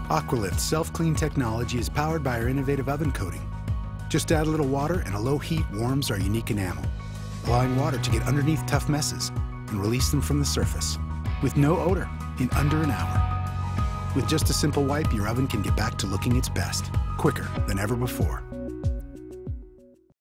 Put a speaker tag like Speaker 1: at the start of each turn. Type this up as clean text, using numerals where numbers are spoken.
Speaker 1: Aqualift's self-clean technology is powered by our innovative oven coating. Just add a little water and a low heat warms our unique enamel, allowing water to get underneath tough messes and release them from the surface with no odor in under an hour. With just a simple wipe, your oven can get back to looking its best, quicker than ever before.